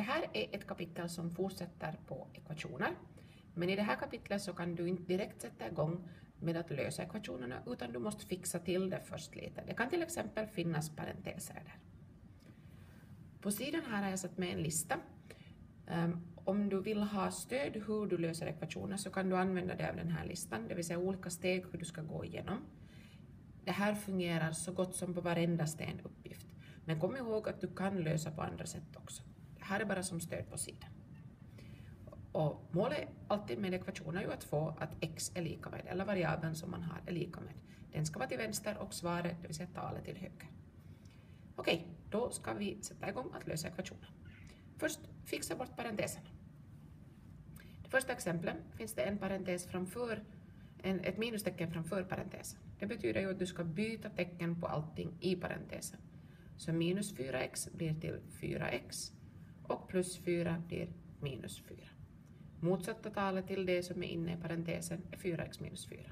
här är ett kapitel som fortsätter på ekvationer. Men i det här kapitlet så kan du inte direkt sätta igång med att lösa ekvationerna utan du måste fixa till det först lite. Det kan till exempel finnas parenteser där. På sidan här har jag satt med en lista. Om du vill ha stöd hur du löser ekvationer så kan du använda dig av den här listan, det vill säga olika steg hur du ska gå igenom. Det här fungerar så gott som på varenda stenuppgift. Men kom ihåg att du kan lösa på andra sätt också. Det här är bara som stöd på sidan. Och målet alltid med ekvationer är ju att få att x är lika med, eller variabeln som man har är lika med. Den ska vara till vänster och svaret, det vill säga talet, till höger. Okej, då ska vi sätta igång att lösa ekvationer. Först fixa bort parenteserna. Det första exemplet finns det en parentes framför, ett minustecken framför parentesen. Det betyder ju att du ska byta tecken på allting i parentesen. Så minus 4x blir till 4x och plus 4 blir minus 4. Motsatta talet till det som är inne i parentesen är 4x minus 4.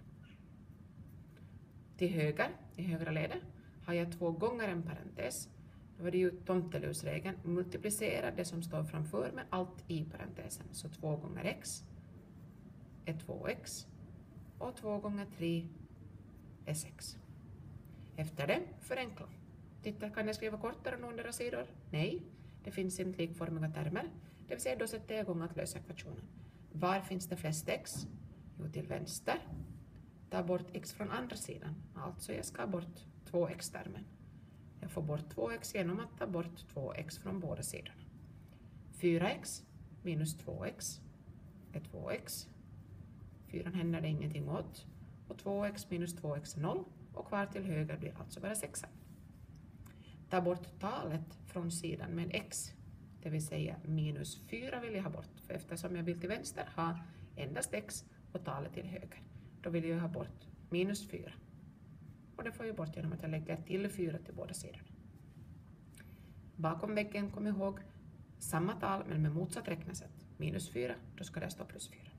Till höger, i högra ledet, har jag 2 gånger en parentes. Då är det ju tomtelusregeln. Multiplicera det som står framför med allt i parentesen. Så 2 gånger x är 2x och 2 gånger 3 är 6. Efter det, förenkla. Titta, kan jag skriva kortare än några sidor? Nej, det finns inte likformiga termer. Det vill säga, då sätter jag igång att lösa ekvationen. Var finns det flest x? Jo, till vänster. Ta bort x från andra sidan. Alltså jag ska bort 2x-termen. Jag får bort 2x genom att ta bort 2x från båda sidorna. 4x minus 2x är 2x. 4 händer det ingenting åt. Och 2x minus 2x är 0. Och kvar till höger blir alltså bara 6. Ta bort talet från sidan med x. Det vill säga minus 4 vill jag ha bort. För eftersom jag vill till vänster ha endast x och talet till höger. Då vill jag ha bort minus 4. Och det får jag bort genom att jag lägger till 4 till båda sidorna. Bakom väggen, kom ihåg, samma tal men med motsatt räknesätt. Minus 4, då ska det stå plus 4.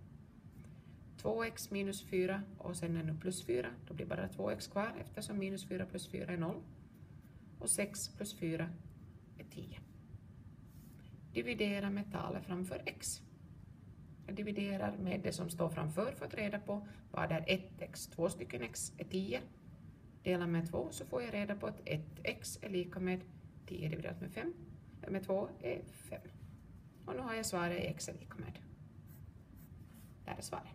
2x minus 4 och sen ännu plus 4, då blir bara 2x kvar eftersom minus 4 plus 4 är 0. Och 6 plus 4 är 10. Dividera med talet framför x. Jag dividerar med det som står framför för att reda på vad är 1x. 2 stycken x är 10. Dela med 2 så får jag reda på att 1x är lika med 10 dividerat med 5. Med 2 är 5. Och nu har jag svaret x är lika med. Där är svaret.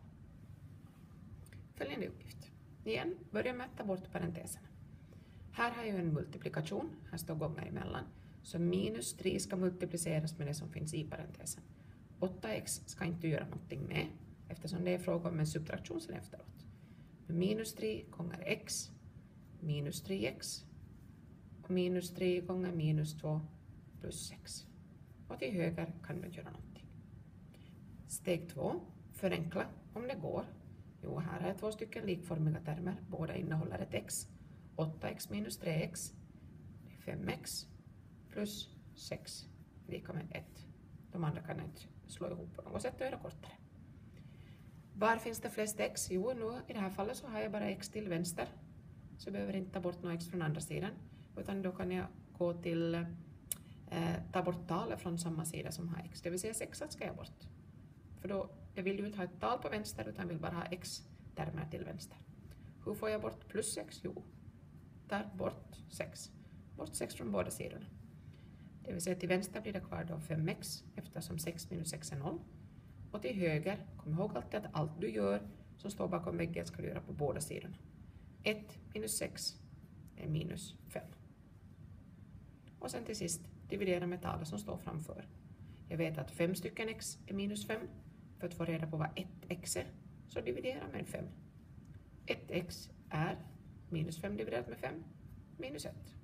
Följande uppgift. Igen, börja med att ta bort parenteserna. Här har jag en multiplikation. Här står gånger emellan. Så minus 3 ska multipliceras med det som finns i parentesen. 8x ska inte göra någonting med eftersom det är fråga om en subtraktion sen efteråt. Minus 3 gånger x minus 3x och minus 3 gånger minus 2 plus 6. Och till höger kan du göra någonting. Steg 2. Förenkla om det går. Jo, här är 2 stycken likformiga termer. Båda innehåller ett x. 8x minus 3x det är 5x plus 6 lika med 1. De andra kan inte slå ihop på något sätt och göra kortare. Var finns det flest x? Jo, nu i det här fallet så har jag bara x till vänster. Så jag behöver inte ta bort något x från andra sidan. Utan då kan jag gå till ta bort talet från samma sida som har x. Det vill säga 6 ska jag bort. För då, jag vill ju inte ha ett tal på vänster utan vill bara ha x-termer till vänster. Hur får jag bort plus 6? Jo, tar bort 6. Bort 6 från båda sidorna. Det vill säga till vänster blir det kvar då 5x eftersom 6 minus 6 är 0. Och till höger, kom ihåg alltid att allt du gör som står bakom väggen ska du göra på båda sidorna. 1 minus 6 är minus 5. Och sen till sist dividera med talet som står framför. Jag vet att 5 stycken x är minus 5. För att få reda på vad 1x är så dividera med 5. 1x är minus 5 dividerat med 5 minus 1.